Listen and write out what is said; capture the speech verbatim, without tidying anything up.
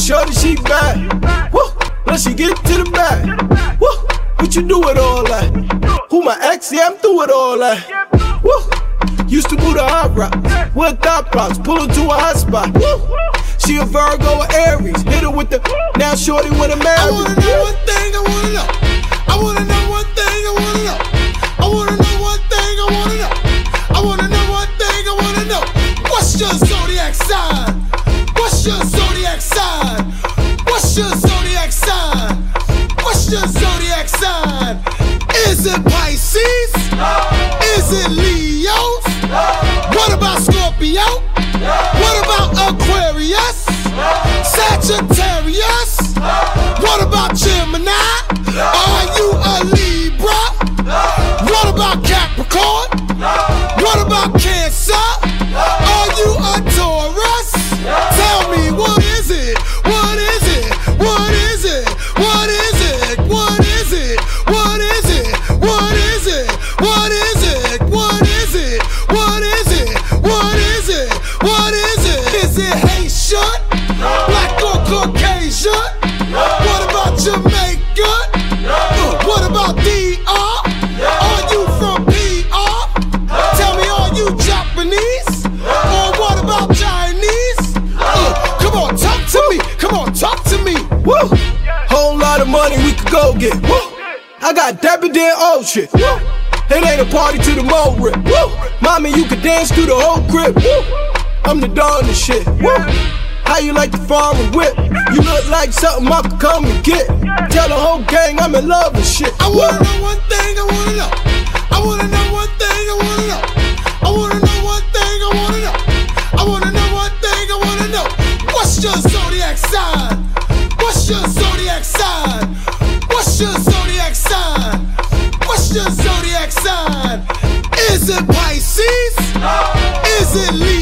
shorty, she bad. Woo, let she get to the back. Woo, what you do with all that? Who my ex? Yeah, I'm through with all that. Woo, used to move the hot rock with thought props, pull her to a hot spot. Woo, she a Virgo or Aries, hit her with the, now shorty with a marriage. I wanna know one thing, I wanna know. I wanna know one thing, I wanna know. I wanna know one thing, I wanna know. I wanna know one thing, I wanna know. What's your zodiac sign? What's your zodiac sign? What's your zodiac sign? What's your zodiac sign? Is it Pisces? Is it Leos? What about Scorpio? What about Aquarius? Sagittarius? What about Gemini? Are you a Libra? What about Capricorn? What about Cancer? Are you a Taurus? Tell me, what is it? What is it? What is it? What is it? What is it? What is it? What is it? What is it? What is it? What is it? What is it? What is it? Is it Haitian? Black or Caucasian? What about Jamaican? What about D R? Are you from P R? Tell me, are you Japanese? Or what about Chinese? Uh, come on, talk to me. Come on, talk to me. Woo, whole lot of money we could go get. Woo, I got Dapper Dan Ocean. Woo, it ain't a party to the mo rip. Woo, mommy, you could dance through the whole crib. Woo, I'm the dawn and shit. Woo, how you like the farm and whip? You look like something I could come and get. Tell the whole gang I'm in love and shit. I wanna know one thing, I wanna know. I wanna know one thing, I wanna know. I wanna know one thing, I wanna know. I wanna know one thing, I wanna know. What's your zodiac sign? What's your zodiac sign? What's your zodiac sign? What's your zodiac sign? Is it Pisces? Is it Leo?